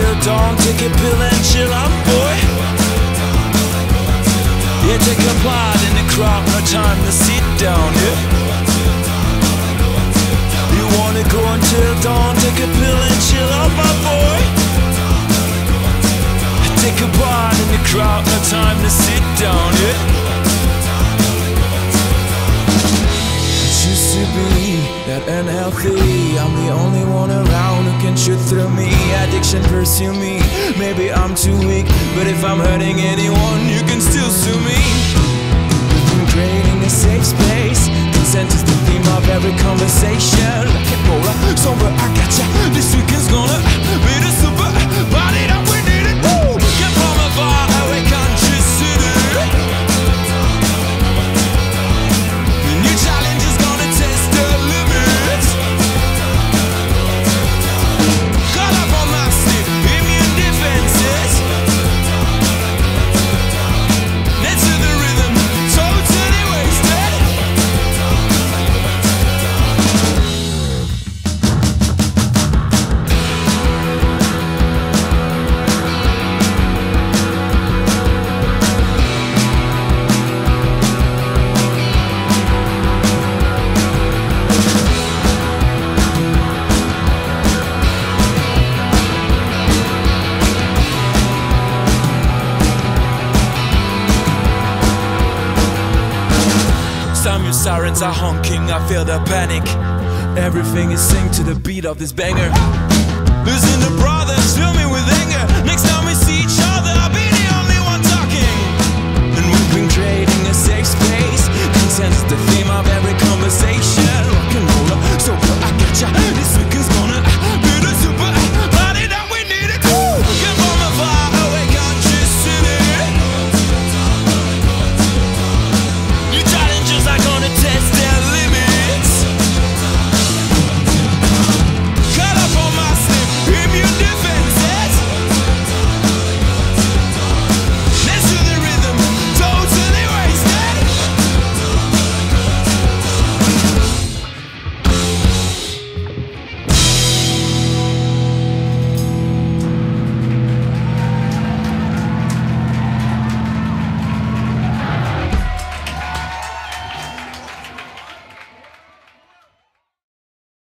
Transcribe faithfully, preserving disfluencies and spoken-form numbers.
till dawn, take a pill and chill out, boy. Yeah, take a part in the crowd, no time to sit down, yeah. You wanna go until dawn, take a pill and chill out, my boy. Take a part in the crowd, no time to sit down, yeah. Used to be that unhealthy, I'm the only one around who can shoot through me. Addiction pursue me, maybe I'm too weak, but if I'm hurting anyone, you can still sue me. I'm creating a safe space, consent is the theme of every conversation. Rock and roller, sober, I gotcha. This weekend's gonna be the super party that we need it. Woo! Get from a far away country city. Some sirens are honking, I feel the panic. Everything is synced to the beat of this banger. Losing the brothers, fill me with anger. Next time we see each other, I'll be the only one talking. And we've been creating a safe space. Consent is the theme of every